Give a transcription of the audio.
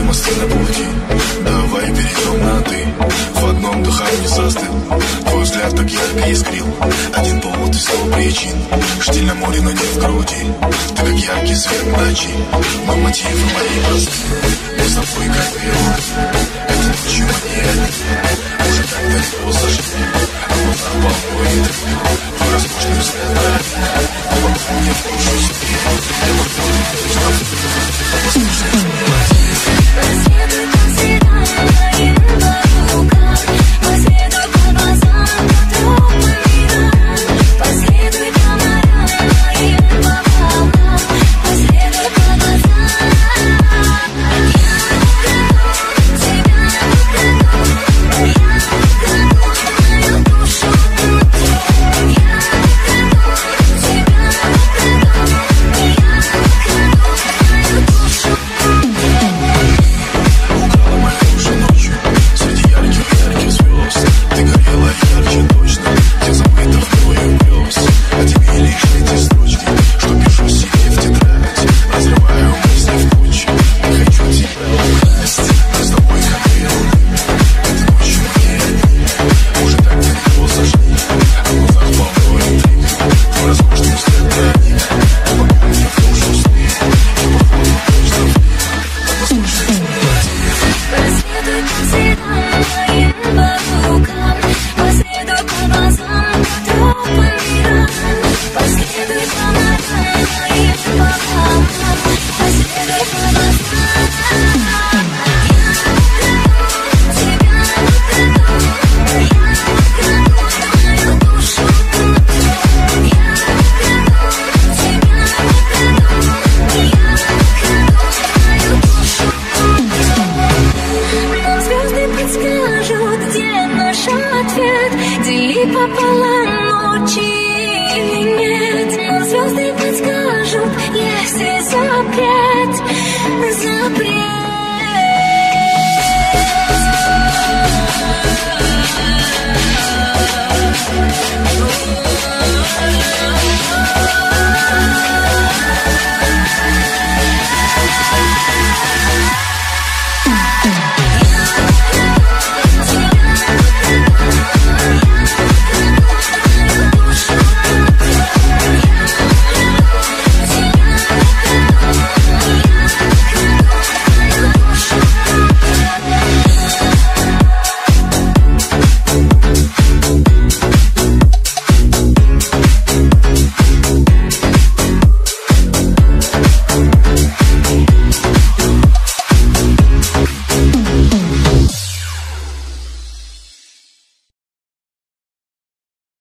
мосты на пути, давай перейдем на ты. В одном дыхании застыл, твой взгляд так ярко искрил. Один повод и 100 причин, штиль на море, но не в груди. Ты как яркий свет ночи, но мотивы мои просты. Мы с тобой как белый, этой ночью мы не одни. Уже так далеко зашли, а глаза полной. Твой роскошный взгляд, вокруг мне в душу спит.